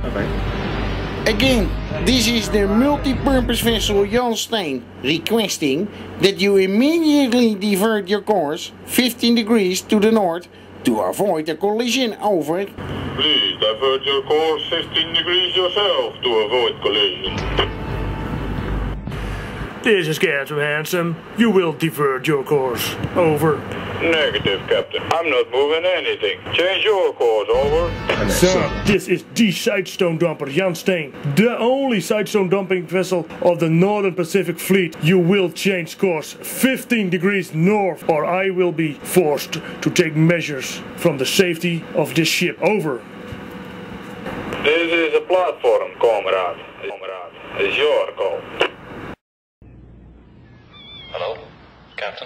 Okay. Again, this is the multi-purpose vessel Jan Steen requesting that you immediately divert your course 15 degrees to the north to avoid a collision. Over. Please divert your course 15 degrees yourself to avoid collision. This is Captain Handsome. You will divert your course. Over. Negative, Captain. I'm not moving anything. Change your course, over. Sir, this is the Sidestone Dumper Jan Steen, the only sidestone dumping vessel of the Northern Pacific Fleet. You will change course 15 degrees north, or I will be forced to take measures from the safety of this ship. Over. This is a platform, comrade. It's your call. Hello, Captain?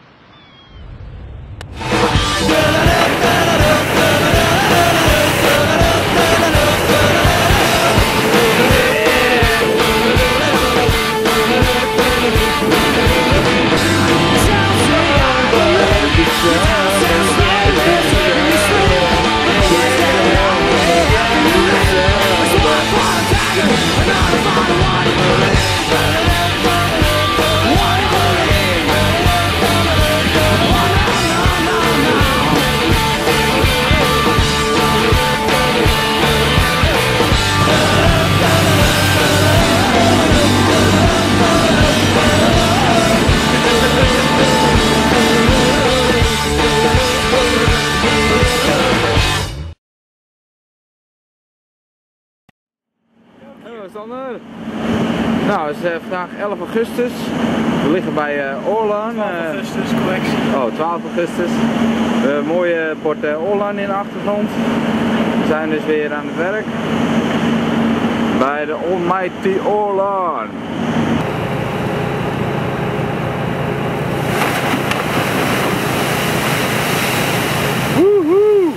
Hallo Sander. Nou, het is vandaag 11 augustus. We liggen bij Orlan. 12 augustus, correctie. Oh, 12 augustus. Mooie port Orlan in de achtergrond. We zijn dus weer aan het werk. Bij de Almighty Orlan. Woehoe!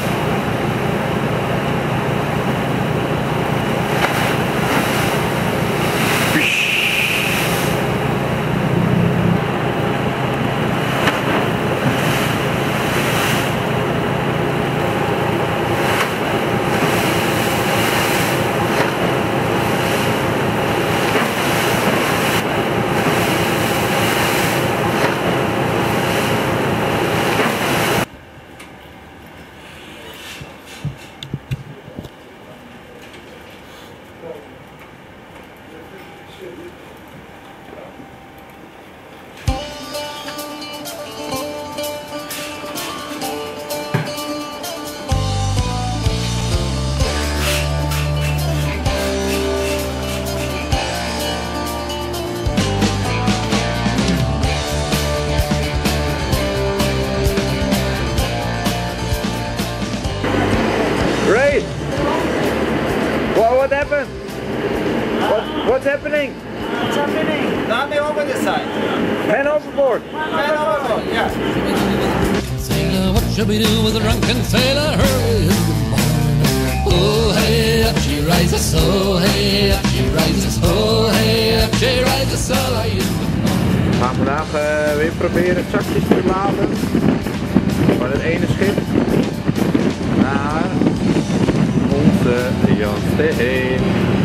Ray! What happened? What's happening? What's happening? Nothing over this side. Man overboard! Man overboard, yeah. Sailor, what shall we do with a drunken sailor? Hurry in the morning. Oh, hey, up she rises. Oh, hey, up she rises. Oh, hey, up she rises. Early in the morning. We gaan vandaag weer proberen zakjes te laden van het ene schip naar onze Jan Steen.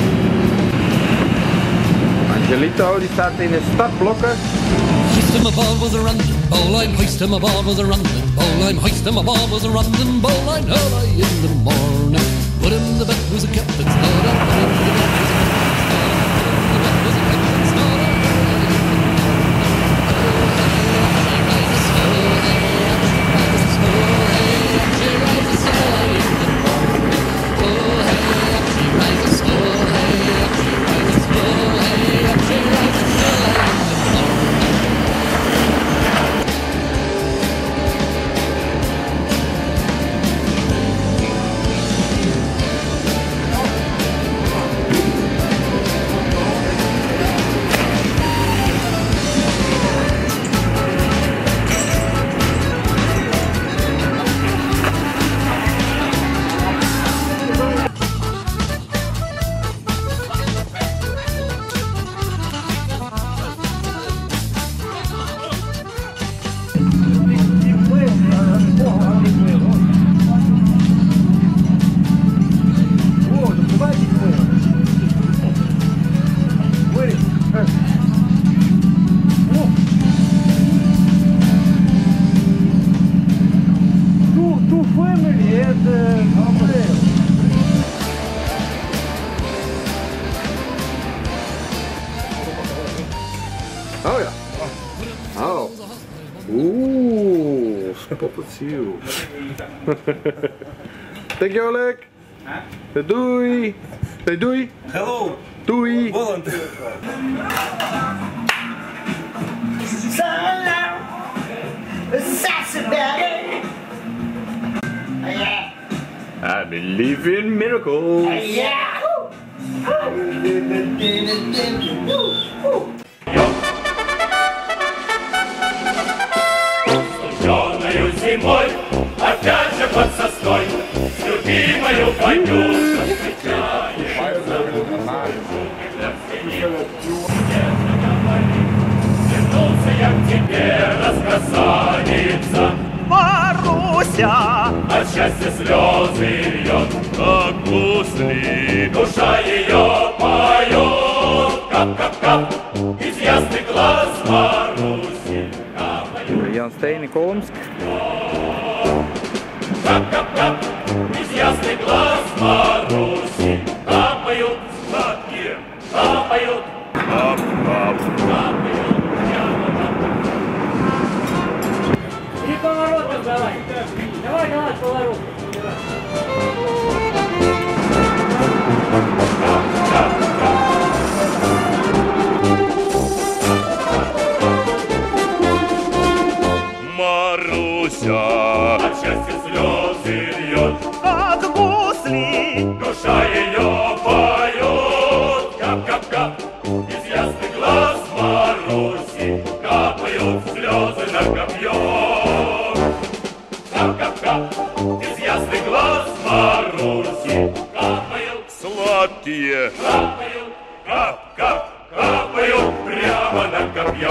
Angelito die staat in de startblokken. Hoist him aboard with a random bowline. Hoist him aboard with a random bowline. Hoist him aboard with a random bowline. Early in the morning. Put him to bed with a captain's daughter. Put him to bed with a captain's daughter. Put him to bed with a captain's daughter. Oh ja. Oh. Oeh, spotted seal. Dankjewel, Lek. Doei. Hey, doei. Hello. Doei. Volunteer. I believe in miracles. Студеною зимой, опять же под сосной, с любимою Ванюшкой встречаешься. Вернулся я к тебе, раскрасавица, Маруся, от счастья слезы льет, как гусли. Душа ее поет, кап-кап-кап, из ясных глаз Маруси. Jan Steen in Kolmsk. Кап-кап-кап, из ясных глаз Маруси. Капают сладкие, капают, кап-кап, капают прямо. И поворотом давай. Давай, поворот. Маруся от счастья слезы льет, как гусли. Душа ее поет, кап-кап-кап, из ясных глаз Маруси капают слезы на копье. Кап-кап-кап, из ясных глаз Маруси капают сладкие, капают, кап-кап, капают прямо на копье.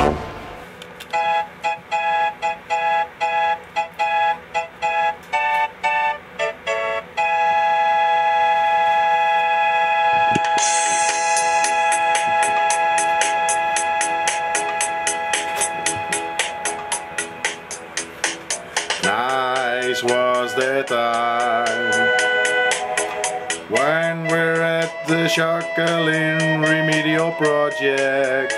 Nice was the time when we're at the Jacqueline Remedial Project.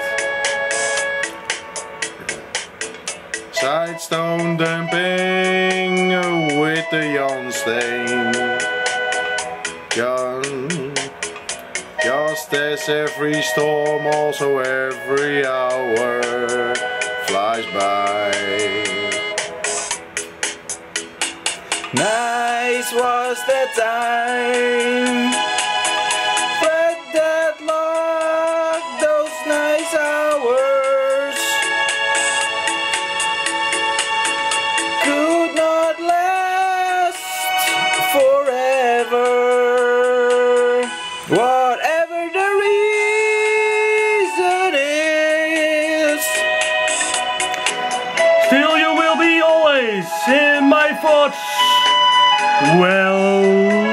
Sidestone dumping with the Jan Steen. Just as every storm, also every hour flies by. Nice was the time, but that luck, those nice hours could not last forever. Whatever the reason is, Still you will be always in my thoughts. Well,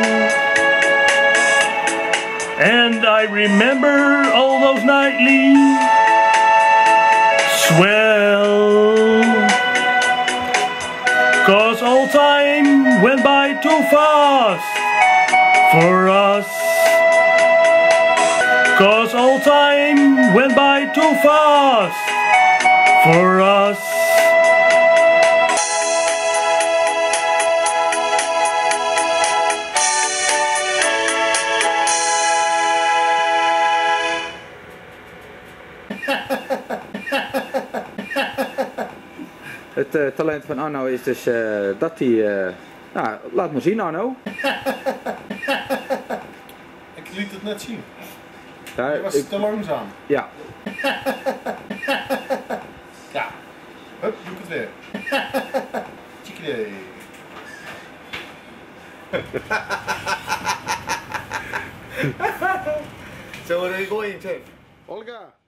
and I remember all those nightly swell, 'cause all time went by too fast for us. 'Cause all time went by too fast for us. Het talent van Arno is dus dat hij... nou, laat maar zien, Arno. Ik liet het net zien. Ja, Je was te langzaam. Ja. Ja. Hup, doe ik het weer. Tjikidee. So what are you going to? Olga.